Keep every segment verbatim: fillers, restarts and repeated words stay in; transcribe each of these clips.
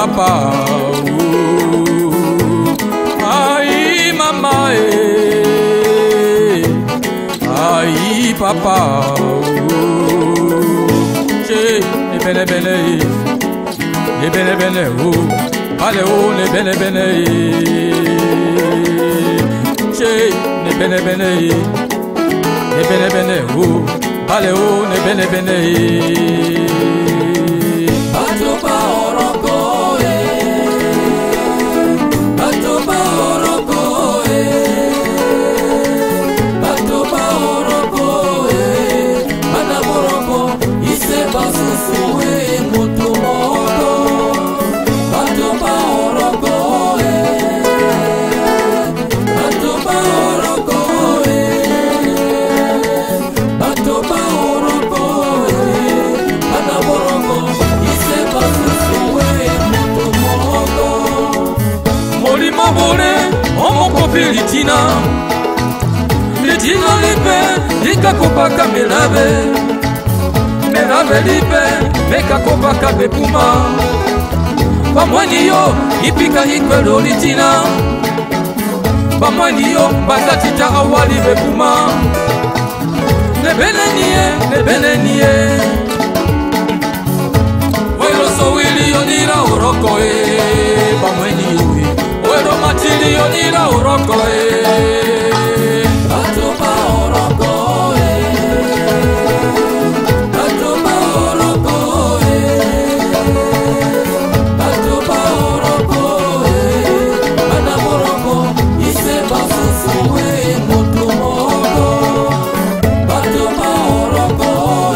papa, oh. Aïe mama, eh. Aïe papa, oh. Che, ne bene bene, ne bene bene, oh. Allez oh, ne bene bene, che, ne bene bene, ne bene bene, oh. Allez oh, ne bene bene. Batoba oroko, eh. Batoba oroko, eh. Batoba oroko, eh. Bana boroko, ise basusu, eh. Moto moko. Batoba oroko, eh. Batoba oroko, eh. Batoba oroko, eh. Bana boroko, ise basusu, eh. Moto moko. Molimo bole, omoko pilitina. Litina lipe, lika kopaka melave. Melave lipe, meka kopaka bepuma. Bamwani yo, ipika ikwelo litina. Bamwani yo, bakatita awali bepuma. Nebene niye, nebene niye. Welo so wili yonira uroko e. Bamwani yo e. Welo matili yonira uroko e. Batoba oroko, eh. Batoba oroko, eh. Batoba oroko, eh. Bana boroko, ise basusu, eh. Moto moko. Batoba oroko,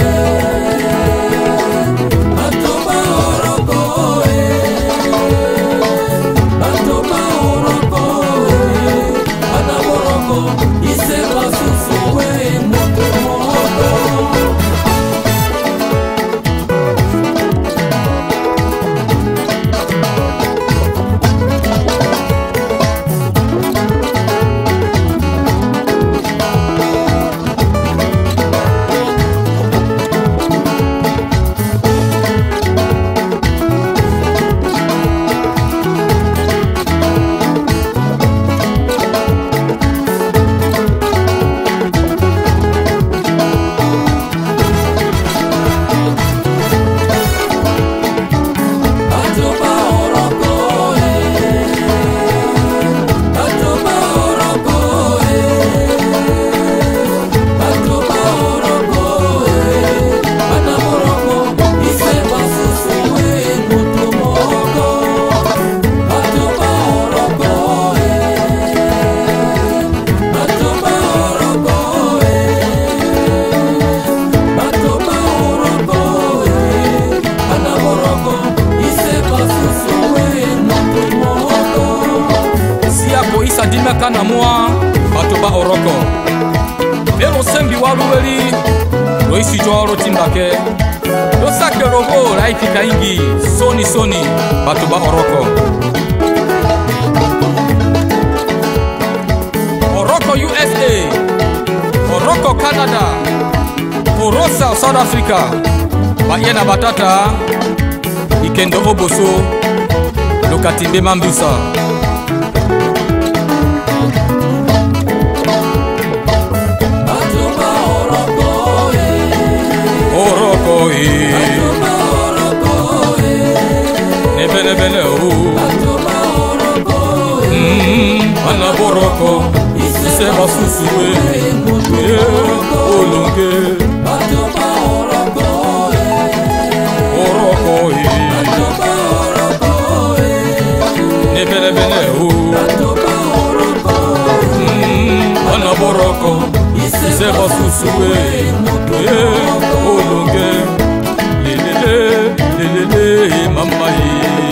eh. Batoba oroko, eh. Batoba oroko, eh. Bana boroko, ise basusu, eh. Moto moko. Batoba oroko, eh. Batoba oroko, eh. Batoba oroko, eh. Bana boroko, ise basusu, eh. Moto moko. Batoba oroko, eh. Batoba oroko, eh. Batoba oroko, eh. Bana boroko, ise basusu, eh. Moto moko. Siako isa dimeka na mua, batoba oroko. Lelo sembi waluweli, loisi joro timbake. Losake robo, laiki kaingi, soni soni, batoba oroko. Oroko U S A, Oroko Canada, Orosa South Africa. Bayena batata, ikendo oboso, lokatimbe mambusa. Batoba oroko, eh. Oroko e, Batoba oroko, eh. nebele bele o. Batoba oroko, eh. Mm, Bana boroko, ise basusu e. Yeah, olonge, Batoba oroko, eh. oroko e, Batoba oroko, eh. nebele bele o. Batoba oroko, Mm, Bana boroko, ise basusu e. Yeah, olonge, lelele, lelele, mama e.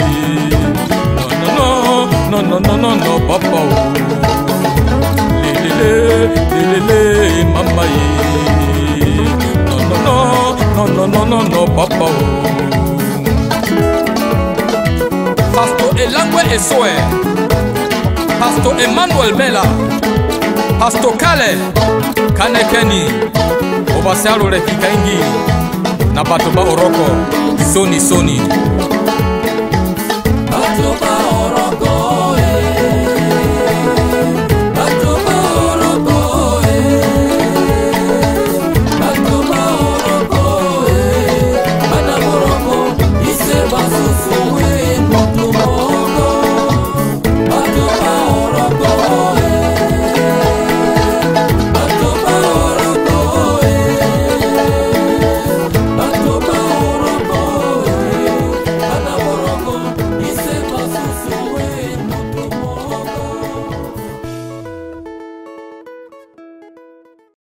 No no no, no no no no, papa o. Lelele, lelele, mama e. No no no, no no no no no, papa o. Pastor Elangwe Esoe, Pastor Emmanuel Mela, Pastor Kale Kanekeni, Obasalo Refikaingi, na Batoba Oroko, Soni Soni.